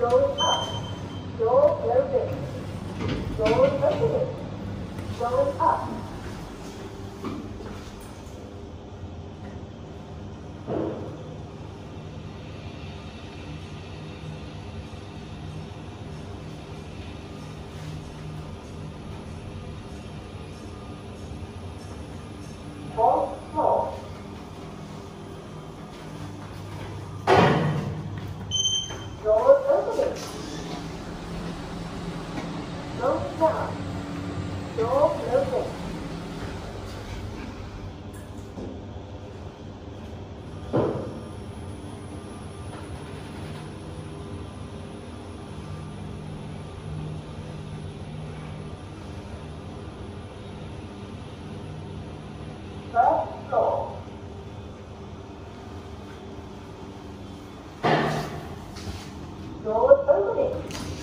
Going up. Door closing. Door opening. Going up. Fourth floor. Door opening. Going down. Door closing. First floor. Door opening.